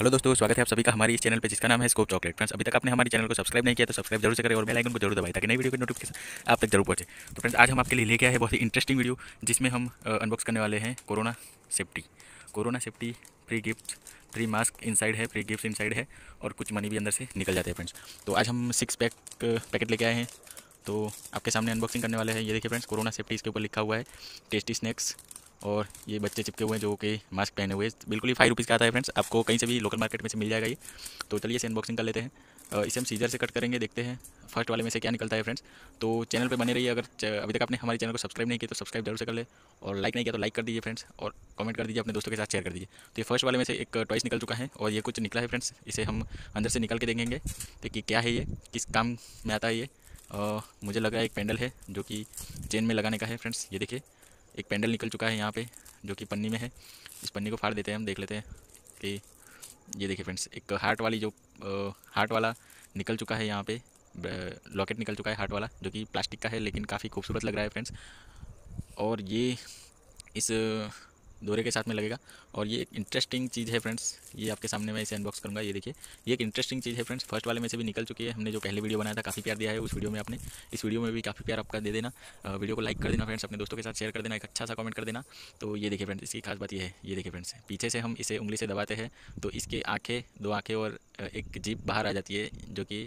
Hello दोस्तों, स्वागत है आप सभी का हमारे इस चैनल पे जिसका नाम है स्कोप चॉकलेट। फ्रेंड्स, अभी तक आपने हमारे चैनल को सब्सक्राइब नहीं किया तो सब्सक्राइब जरूर से करें और बेल आइकन को जरूर दबाएं ताकि नई वीडियो की नोटिफिकेशन आप तक जरूर पहुंचे। तो फ्रेंड्स, आज हम आपके लिए लेके आए हैं बहुत ही इंटरेस्टिंग वीडियो जिसमें हम अनबॉक्स करने वाले हैं corona safety free gift, free mask inside है, फ्री गिफ्ट इनसाइड है और कुछ मनी भी अंदर से निकल जाते हैं फ्रेंड्स। तो आज हम 6 पैकेट लेके आए हैं, तो आपके सामने अनबॉक्सिंग करने वाले हैं। ये देखिए फ्रेंड्स, कोरोना सेफ्टी इसके ऊपर लिखा हुआ है, टेस्टी स्नैक्स। और ये बच्चे चिपके हुए हैं जो कि मास्क पहने हुए हैं। बिल्कुल ही 5 रुपीज़ का आता है फ्रेंड्स, आपको कहीं से भी लोकल मार्केट में से मिल जाएगा ये। तो चलिए इसे अनबॉक्सिंग कर लेते हैं। इसे हम सीजर से कट करेंगे, देखते हैं फर्स्ट वाले में से क्या निकलता है फ्रेंड्स। तो चैनल पे बने रहिए। अगर अभी तक आपने हमारे चैनल को सब्सक्राइब नहीं किया तो सब्सक्राइब जरूर से कर ले, और लाइक नहीं किया तो लाइक कर दीजिए फ्रेंड्स, और कमेंट कर दीजिए, अपने दोस्तों के साथ शेयर कर दीजिए। तो ये फर्स्ट वाले में से एक टॉयस निकल चुका है और ये कुछ निकला है फ्रेंड्स। इसे हम अंदर से निकाल के देखेंगे कि क्या है, ये किस काम में आता है ये। मुझे लगा एक पेंडल है जो कि चेन में लगाने का है फ्रेंड्स। ये देखिए एक पेंडल निकल चुका है यहाँ पे जो कि पन्नी में है। इस पन्नी को फाड़ देते हैं, हम देख लेते हैं कि ये देखिए फ्रेंड्स, एक हार्ट वाला निकल चुका है यहाँ पे। लॉकेट निकल चुका है हार्ट वाला, जो कि प्लास्टिक का है लेकिन काफ़ी खूबसूरत लग रहा है फ्रेंड्स। और ये इस दोरे के साथ में लगेगा। और ये एक इंटरेस्टिंग चीज़ है फ्रेंड्स, ये आपके सामने मैं इसे अनबॉक्स करूँगा। ये देखिए, ये एक इंटरेस्टिंग चीज़ है फ्रेंड्स। फर्स्ट वाले में से भी निकल चुकी है। हमने जो पहले वीडियो बनाया था काफ़ी प्यार दिया है उस वीडियो में आपने, इस वीडियो में भी काफ़ी प्यार आपका दे देना। वीडियो को लाइक कर देना फ्रेंड्स, अपने दोस्तों के साथ शेयर कर देना, एक अच्छा सा कमेंट कर देना। तो ये देखिए फ्रेंड्स, इसकी खास बात ये है, ये देखिए फ्रेंड्स, पीछे से हम इसे उंगली से दबाते हैं तो इसके आँखें, 2 आँखें और एक जीभ बाहर आ जाती है, जो कि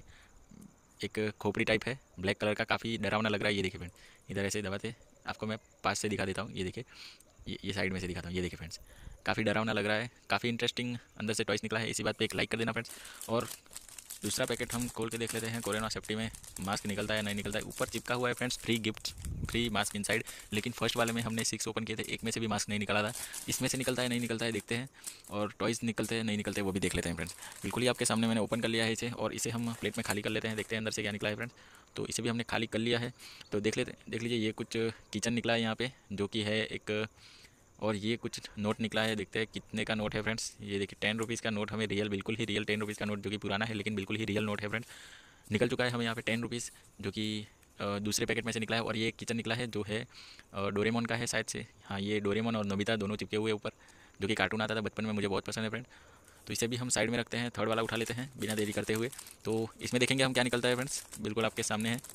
एक खोपड़ी टाइप है, ब्लैक कलर का, काफ़ी डरावना लग रहा है। ये देखिए फ्रेंड, इधर ऐसे दबाते, आपको मैं पास से दिखा देता हूँ। ये देखिए, ये साइड में से दिखाता हूँ। ये देखिए फ्रेंड्स, काफ़ी डरावना लग रहा है, काफ़ी इंटरेस्टिंग अंदर से टॉयस निकला है। इसी बात पे एक लाइक कर देना फ्रेंड्स। और दूसरा पैकेट हम खोल के देख लेते हैं, कोरोना सेफ्टी में मास्क निकलता है नहीं निकलता है। ऊपर चिपका हुआ है friends, free gift, free mask inside. लेकिन फर्स्ट वाले में हमने 6 ओपन किए थे, एक में से भी मास्क नहीं निकला था। इसमें से निकलता है नहीं निकलता है, देखते हैं। और टॉयस निकलते हैं नहीं निकलते हैं, वो भी देख लेते हैं फ्रेंड्स। बिल्कुल ही आपके सामने मैंने ओपन कर लिया है इसे, और इसे हम प्लेट में खाली कर लेते हैं, देखते हैं अंदर से क्या निकला है फ्रेंड्स। तो इसे भी हमने खाली कर लिया है। तो देख लीजिए, ये कुछ किचन निकला है यहाँ पे, जो कि है एक। और ये कुछ नोट निकला है, देखते हैं कितने का नोट है फ्रेंड्स। ये देखिए 10 रुपीज़ का नोट, हमें रियल, बिल्कुल ही रियल 10 रुपीज़ का नोट, जो कि पुराना है लेकिन बिल्कुल ही रियल नोट है फ्रेंड्स। निकल चुका है हमें यहाँ पे 10 रुपीज़, जो कि दूसरे पैकेट में से निकला है। और ये किचन निकला है जो है डोरेमोन का है शायद से। हाँ, ये डोरेमोन और नोबिता दोनों चिपके हुए ऊपर, जो कि कार्टून आता था बचपन में, मुझे बहुत पसंद है फ्रेंड। तो इसे भी हम साइड में रखते हैं, थर्ड वाला उठा लेते हैं बिना देरी करते हुए। तो इसमें देखेंगे हम क्या निकलता है फ्रेंड्स, बिल्कुल आपके सामने है।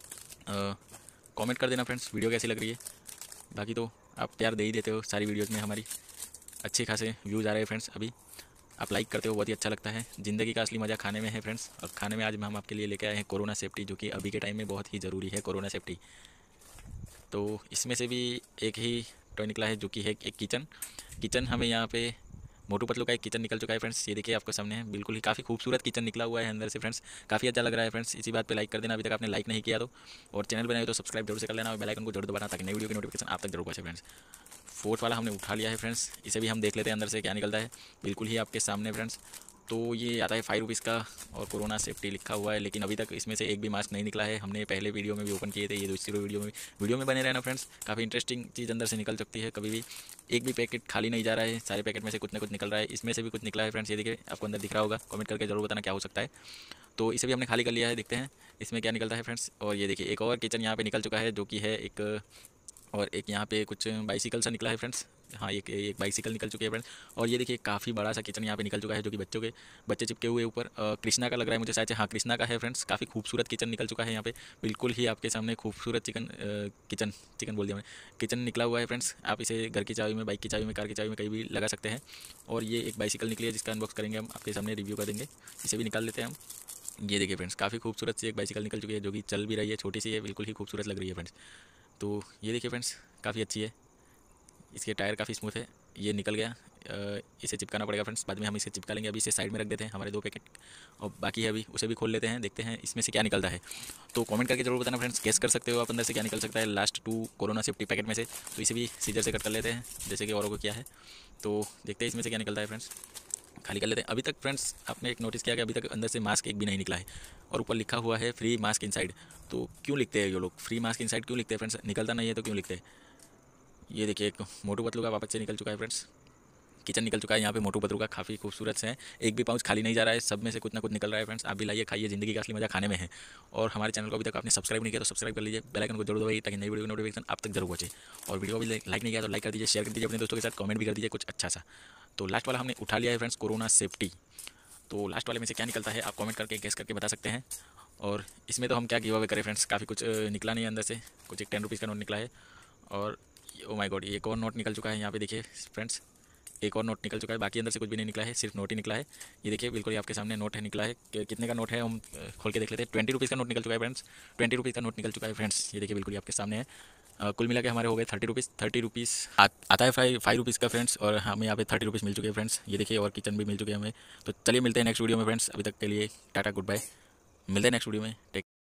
कमेंट कर देना फ्रेंड्स वीडियो कैसी लग रही है। बाकी तो आप प्यार दे ही देते हो सारी वीडियोज़ में, हमारी अच्छे खासे व्यूज़ आ रहे हैं फ्रेंड्स। अभी आप लाइक करते हो, बहुत ही अच्छा लगता है। ज़िंदगी का असली मज़ा खाने में है फ्रेंड्स। और खाने में आज हम आपके लिए लेके आए हैं कोरोना सेफ्टी, जो कि अभी के टाइम में बहुत ही ज़रूरी है, कोरोना सेफ्टी। तो इसमें से भी एक ही टॉय निकला है, जो कि है एक किचन हमें यहाँ पे मोटू पतलू का एक किचन निकल चुका है फ्रेंड्स। ये देखिए आपको सामने है, बिल्कुल ही काफ़ी खूबसूरत किचन निकला हुआ है अंदर से फ्रेंड्स, काफ़ी अच्छा लग रहा है फ्रेंड्स। इसी बात पे लाइक कर देना, अभी तक आपने लाइक नहीं किया तो। और चैनल बनाए तो सब्सक्राइब जरूर से कर लेना और बेल आइकन को जरूर दबाना ताकि नई वीडियो की नोटिफिकेशन आप तक जरूर पहुंचे फ्रेंड्स। फोर्थ वाला हमने उठा लिया है फ्रेंड्स, इसे भी हम देख लेते हैं अंदर से क्या निकलता है, बिल्कुल ही आपके सामने फ्रेंड्स। तो ये आता है 5 रुपीज़ का और कोरोना सेफ्टी लिखा हुआ है, लेकिन अभी तक इसमें से एक भी मास्क नहीं निकला है। हमने पहले वीडियो में भी ओपन किए थे, ये दूसरी वीडियो में बने रहना फ्रेंड्स। काफ़ी इंटरेस्टिंग चीज़ अंदर से निकल सकती है कभी भी। एक भी पैकेट खाली नहीं जा रहा है, सारे पैकेट में से कुछ ना कुछ निकल रहा है। इसमें से भी कुछ निकला है फ्रेंड्स, ये देखिए आपको अंदर दिख रहा होगा, कमेंट करके जरूर बताना क्या हो सकता है। तो इसे भी हमने खाली कर लिया है, देखते हैं इसमें क्या निकलता है फ्रेंड्स। और ये देखिए एक और किचन यहाँ पे निकल चुका है, जो कि है एक। और एक यहाँ पे कुछ बाइसिकल सा निकला है फ्रेंड्स। हाँ, एक बाइसिकल निकल चुकी है फ्रेंड्स। और ये देखिए काफ़ी बड़ा सा किचन यहाँ पे निकल चुका है, जो कि बच्चे चिपके हुए ऊपर। कृष्णा का लग रहा है मुझे शायद से, हाँ कृष्णा का है फ्रेंड्स। काफ़ी खूबसूरत किचन निकल चुका है यहाँ पे, बिल्कुल ही आपके सामने खूबसूरत चिकन बोल दिया मैं, किचन निकला हुआ है फ्रेंड्स। आप इसे घर की चाबी में, बाइक की चाबी में, कार की चाबी में कहीं भी लगा सकते हैं। और ये एक बाइसिकल निकली है जिसका अनबॉक्स करेंगे हम, आपके सामने रिव्यू कर देंगे। इसे भी निकाल लेते हैं हम। ये देखिए फ्रेंड्स, काफ़ी खूबसूरत सी एक बाइसिकल निकल चुकी है, जो कि चल भी रही है, छोटी सी है, बिल्कुल ही खूबसूरत लग रही है फ्रेंड्स। तो ये देखिए फ्रेंड्स, काफ़ी अच्छी है, इसके टायर काफ़ी स्मूथ है। ये निकल गया, इसे चिपकाना पड़ेगा फ्रेंड्स, बाद में हम इसे चिपका लेंगे। अभी इसे साइड में रख देते हैं, हमारे 2 पैकेट और बाकी है, अभी उसे भी खोल लेते हैं, देखते हैं इसमें से क्या निकलता है। तो कमेंट करके जरूर बताना फ्रेंड्स, गेस कर सकते हो आप अंदर से क्या निकल सकता है लास्ट 2 कोरोना सेफ्टी पैकेट में से। तो इसे भी सीजर से कट कर लेते हैं, जैसे कि औरों को किया है। तो देखते हैं इसमें से क्या निकलता है फ्रेंड्स, खाली कर लेते हैं। अभी तक फ्रेंड्स आपने एक नोटिस किया कि अभी तक अंदर से मास्क एक भी नहीं निकला है, और ऊपर लिखा हुआ है फ्री मास्क इनसाइड। तो क्यों लिखते हैं ये लोग फ्री मास्क इनसाइड, क्यों लिखते हैं फ्रेंड्स, निकलता नहीं है तो क्यों लिखते हैं। ये देखिए एक मोटू पतलू का वापस से निकल चुका है फ्रेंड्स, किचन निकल चुका है यहाँ पे मोटू पतलू का, काफ़ी खूबसूरत से है। एक भी पाउच खाली नहीं जा रहा है, सब में से कुछ ना कुछ निकल रहा है फ्रेंड्स। आप भी लाइए, खाइए, ज़िंदगी का असली मजा खाने में है। और हमारे चैनल को अभी तक आपने सब्सक्राइब नहीं किया तो सब्सक्राइब कर लीजिए, बेल आइकन को जरूर दबाइए ताकि नई वीडियो की नोटिफिकेशन आप तक जरूर पहुंचे। और वीडियो को भी लाइक नहीं किया तो लाइक कर दीजिए, शेयर कर दीजिए अपने दोस्तों के साथ, कमेंट भी कर दीजिए कुछ अच्छा सा। तो लास्ट वाला हमने उठा लिया है फ्रेंड्स, कोरोना सेफ्टी। तो लास्ट वाले में से क्या निकलता है आप कमेंट करके गेस करके बता सकते हैं। और इसमें तो हम क्या गिव अवे करें फ्रेंड्स, काफ़ी कुछ निकला नहीं है अंदर से, कुछ एक 10 रुपीज़ का नोट निकला है। और ओ माय गॉड, एक और नोट निकल चुका है यहाँ पे देखिए फ्रेंड्स, एक और नोट निकल चुका है, बाकी अंदर से कुछ भी नहीं निकला है, सिर्फ नोट ही निकला है। ये देखिए बिल्कुल ही आपके सामने नोट है निकला है। कितने का नोट है हम खोल के देख लेते हैं। 20 रुपीज़ का नोट निकल चुका है फ्रेंड्स, 20 रुपीज़ का नोट निकल चुका है फ्रेंड्स। ये देखिए बिल्कुल ही आपके सामने है। कुल मिला के हमारे हो गए 30 रुपीज़ आता है 5 रुपीज़ का फ्रेंड्स, और हमें यहाँ पे 30 रुपीज़ मिल चुके हैं फ्रेंड्स। ये देखिए और किचन भी मिल चुके हैं हमें। तो चलिए मिलते हैं नेक्स्ट वीडियो में फ्रेंड्स, अभी तक के लिए टाटा गुड बाय, मिलते हैं नेक्स्ट वीडियो में। टेक